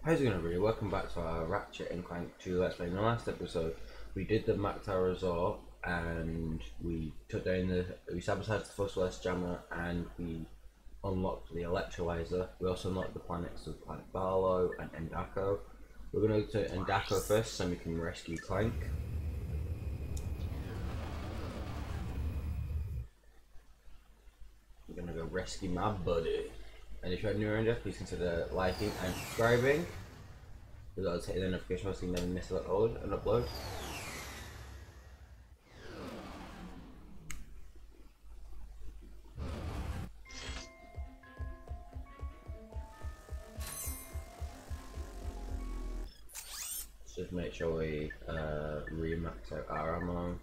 How's it going, everybody? Welcome back to our Ratchet and Clank 2 Let's Play. In the last episode, we did the Mac Tower Resort and we sabotaged the Fuzzless Jammer and we unlocked the electrolyzer. We also unlocked the planets of Planet Barlow and Endako. We're going to go to Endako first so we can rescue Clank. We're going to go rescue my buddy. And if you're new around here, please consider liking and subscribing. We've got to hit the notification so you never miss an upload. Just make sure we re-max out our ammo.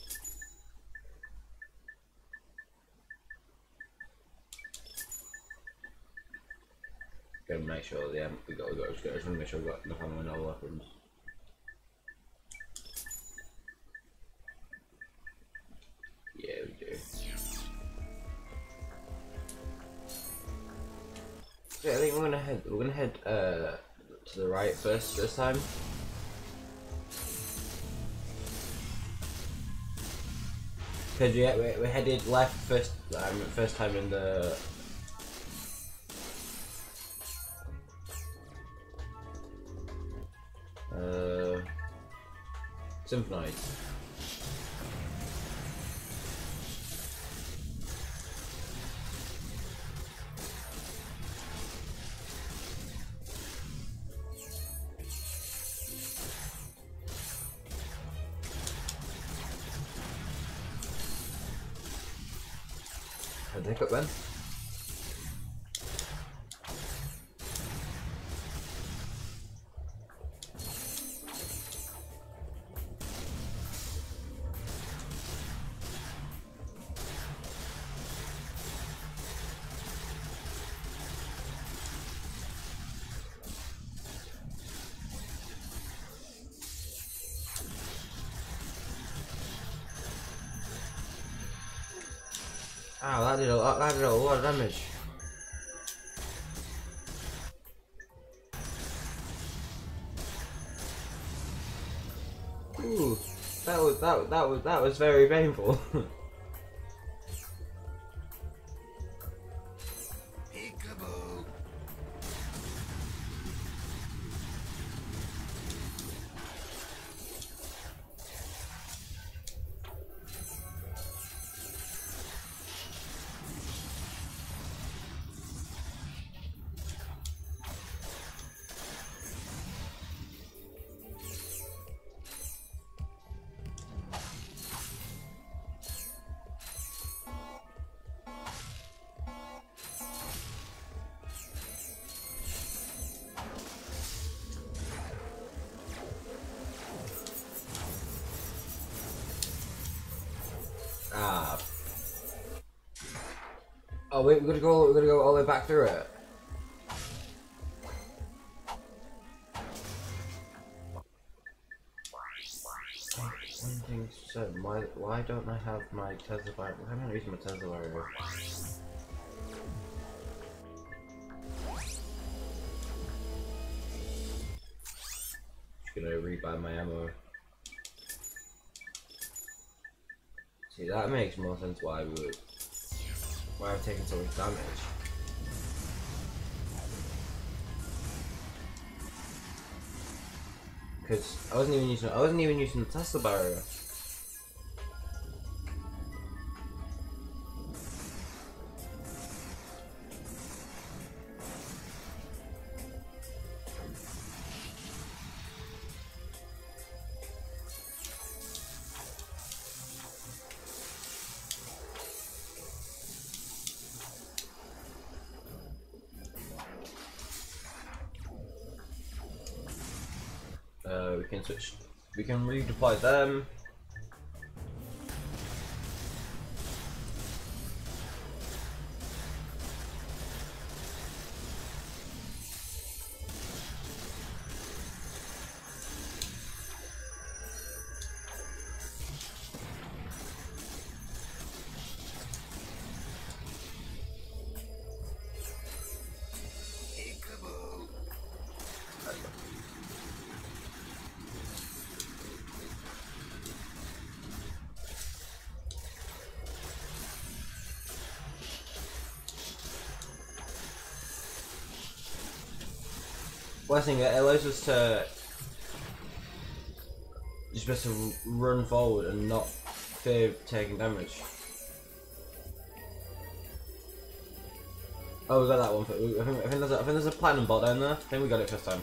Gotta make sure we got just want to make sure we got enough ammo in all weapons. Yeah, we do. So I think we're gonna head to the right first this time. Cause yeah, we headed left first time in the. Symphonite. I think it then. Ow, that did a lot of damage. Ooh, that was very painful. Ah. Oh wait, we're gonna go all the way back through it. One thing said, why don't I have my Tesla battery? Why am I not using my Tesla battery? Just gonna rebuy my ammo. See, that makes more sense why I've taken so much damage. Because I wasn't even using the Tesla barrier. We can redeploy them. Well, I think it allows us to just be able to run forward and not fear taking damage. Oh, we got that one. I think there's a platinum bot down there. I think we got it first time.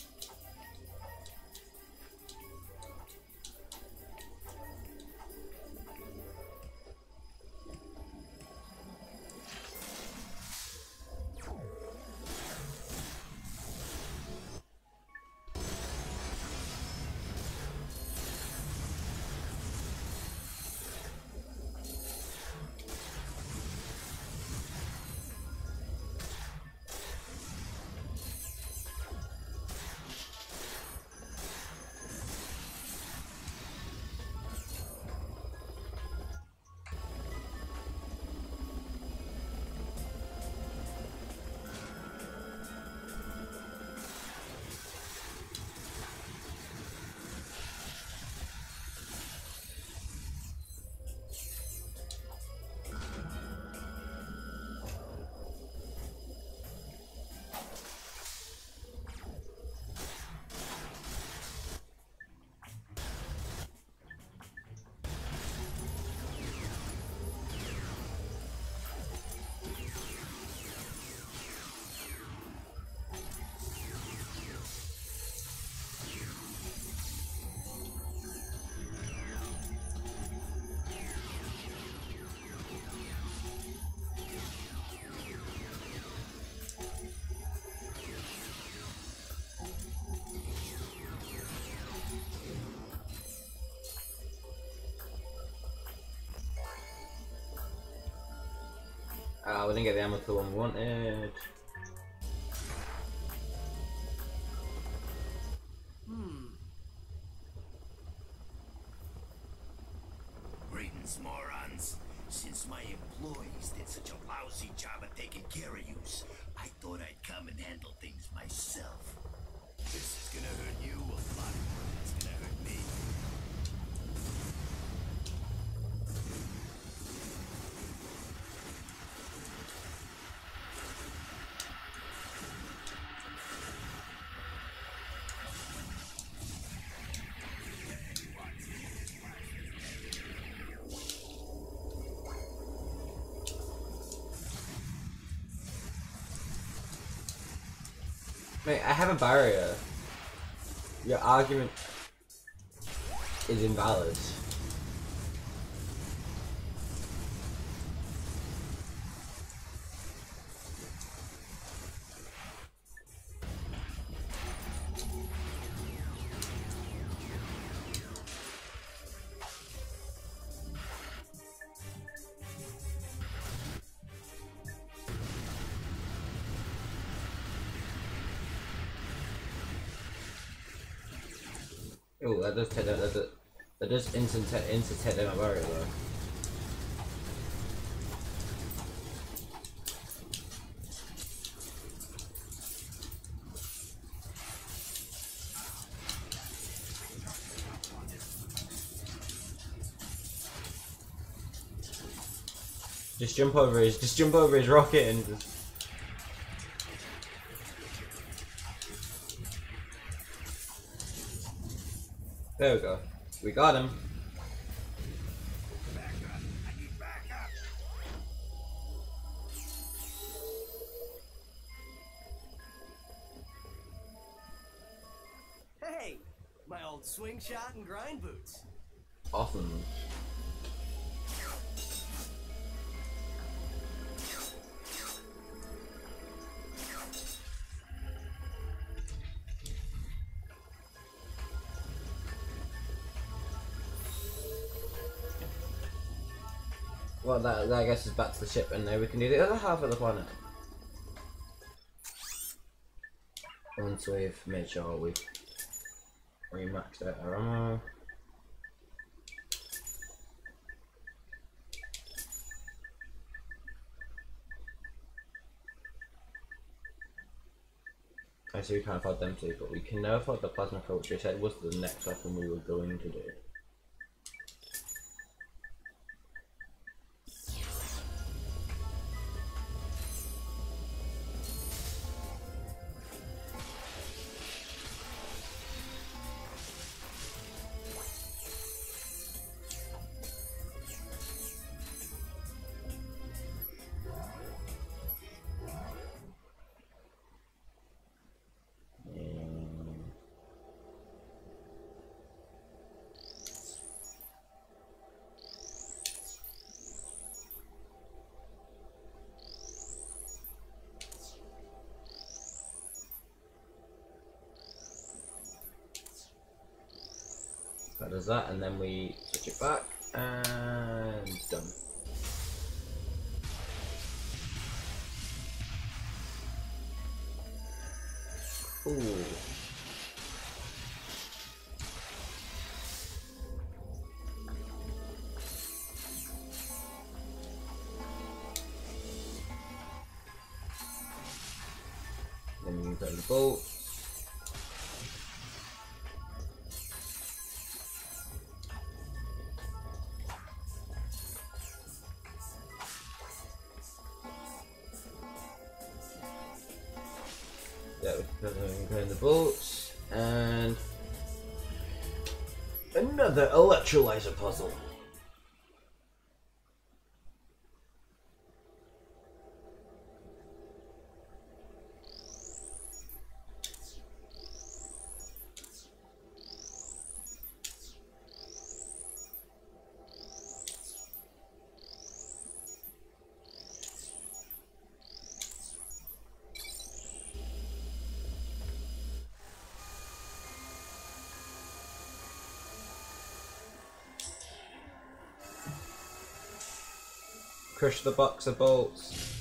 We didn't get the ammo for the one we wanted. Greetings, morons. Since my employees did such a lousy job at taking care of yous, I thought I'd come and handle things myself. This is gonna hurt you a lot more than it's gonna hurt me. Mate, I have a barrier. Your argument is invalid. Oh, that does take that does instant take down my barrier though. Just jump over his rocket and just... There we go. We got him. Hey, my old swing shot and grind boots. Awesome. Well, that I guess is back to the ship, and now we can do the other half of the planet. Once we've made sure we've maxed out our ammo. I see we can't afford them too, but we can now afford the plasma core, which I said was the next weapon we were going to do. That does that, and then we switch it back, and done. Cool. Then we can put in the bolt. Yeah, we can put in the bolts, and another electrolyzer puzzle. Crush the box of bolts.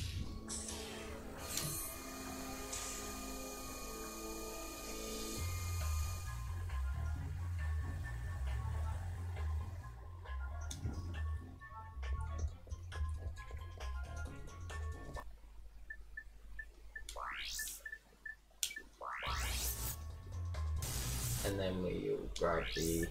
And then we'll grab the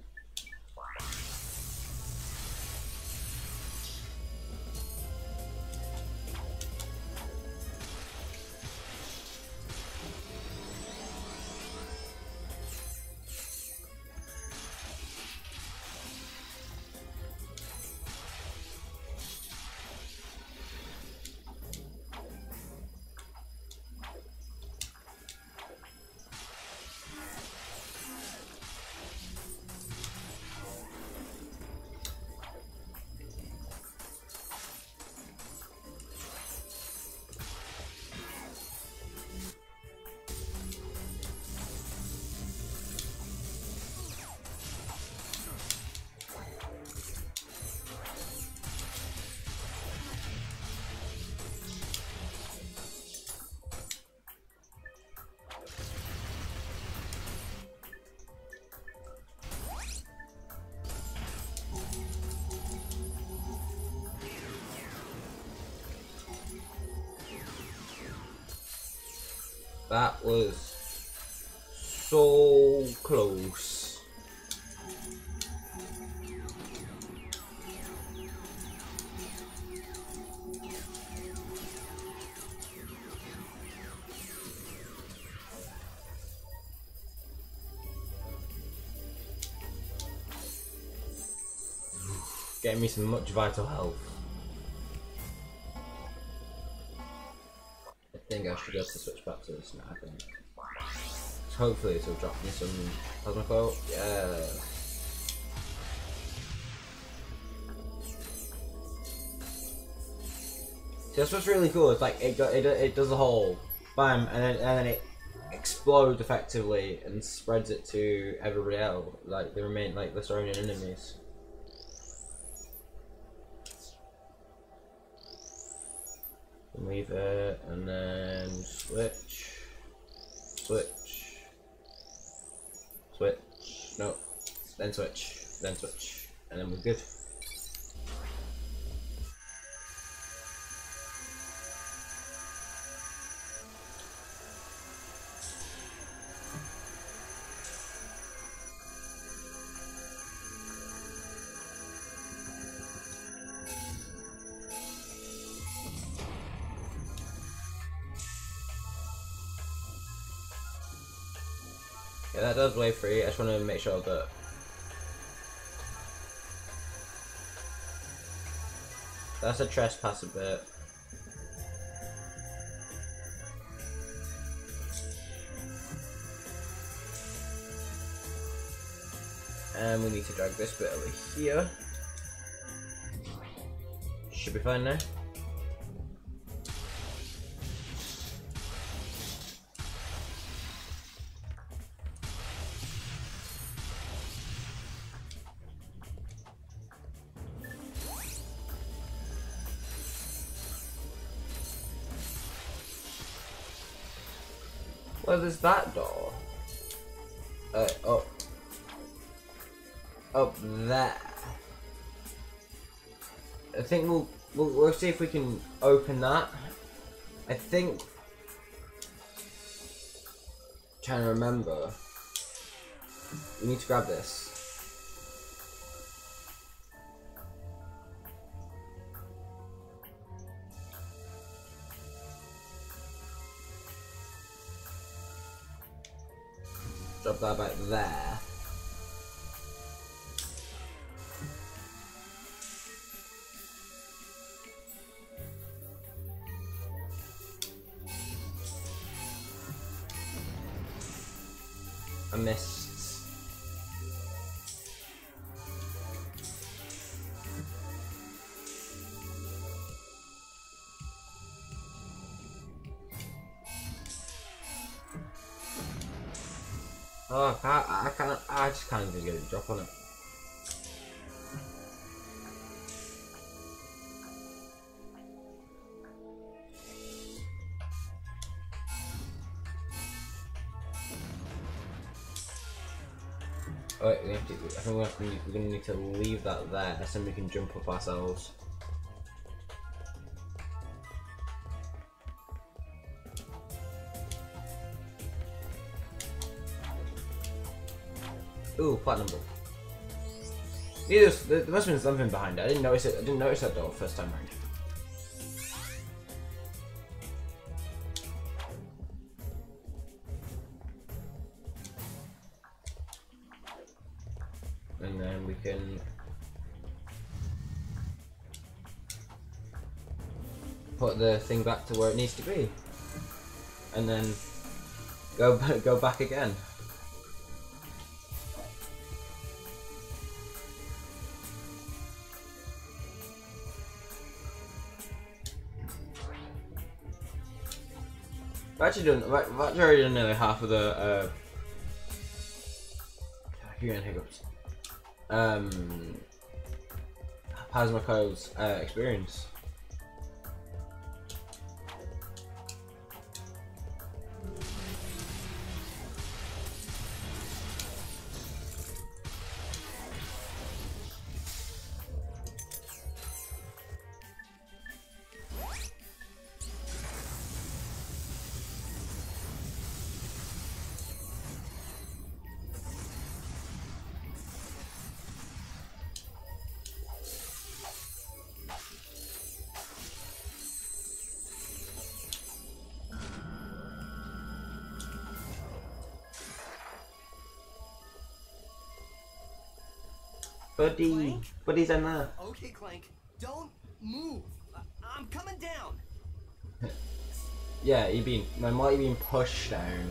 That was so close. Getting me some much vital health. I think I should be able to switch back to this now, I think. So hopefully this will drop me some plasma coat. Yeah. See, that's what's really cool. It's like it does a hole, bam, and then it explodes effectively and spreads it to everybody else, like the surrounding enemies. Leave it, and then switch, no, then switch, and then we're good. Yeah, that does wave free. I just want to make sure that that's a trespass a bit. And we need to drag this bit over here. Should be fine now. Well, there's that door. Up there. I think we'll see if we can open that. I think. Trying to remember. We need to grab this. Drop that back there. I missed. Oh, I just can't even get a drop on it. Oh, wait, I think we're gonna need to leave that there so we can jump up ourselves. Ooh, platinum book. There must have been something behind it. I didn't notice it. I didn't notice that door first time round. And then we can put the thing back to where it needs to be, and then go back again. I've already done nearly half of the you're getting hiccups. Pasmaco's experience. Clank? Buddy's in there. Okay, Clank, don't move. I'm coming down. Yeah, might have been pushed down.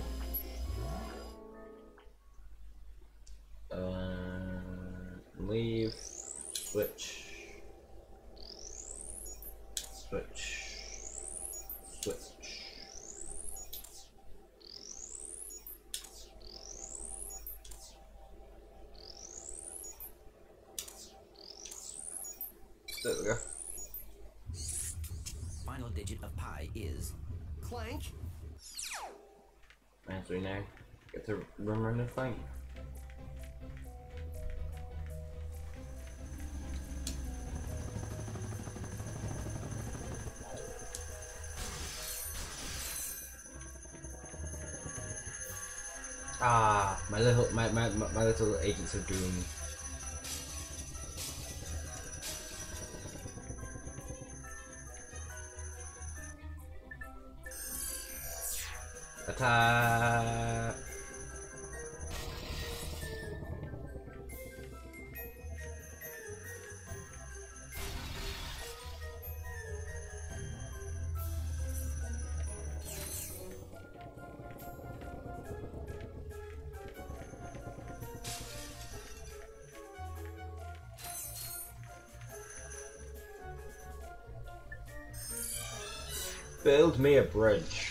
Leave. Switch. There we go. Final digit of pi is Clank? As we now get to run the fight. Ah, my little agents of doom. Attack! Build me a bridge.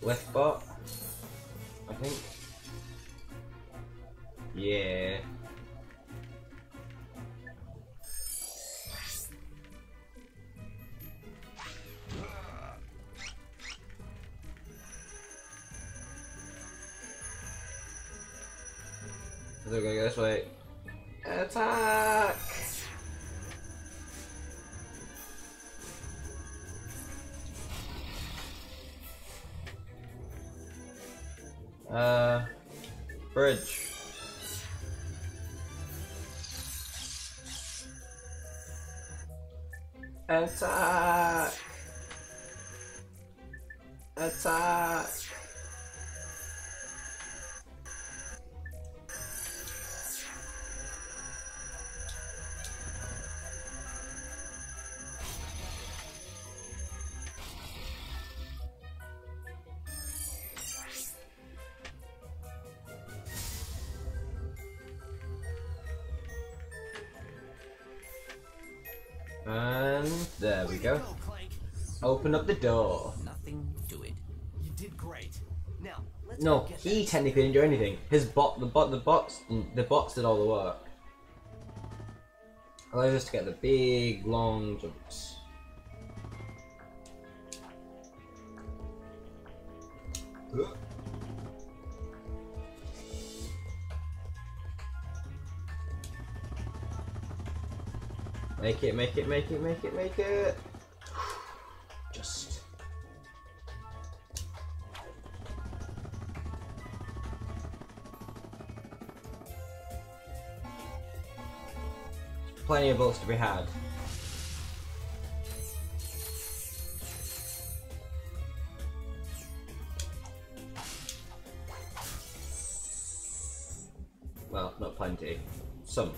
left bot, I think. Yeah. They're gonna go this way. Attack! Bridge. Attack! Attack! And there we go. Clank. Open up the door. Nothing to it. You did great. Now, let's No, go get he that. technically didn't do anything. His bot, the bots did all the work. Allows us to get the big, long jumps. Make it, make it, make it, make it, make it. Just. Plenty of bullets to be had. Well, not plenty. Some.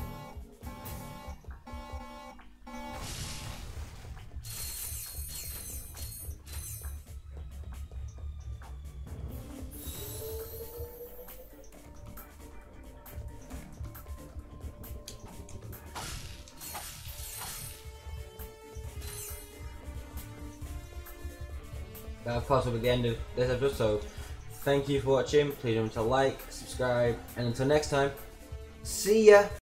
That of course will be the end of this episode, so thank you for watching. Please remember to like, subscribe, and until next time, see ya!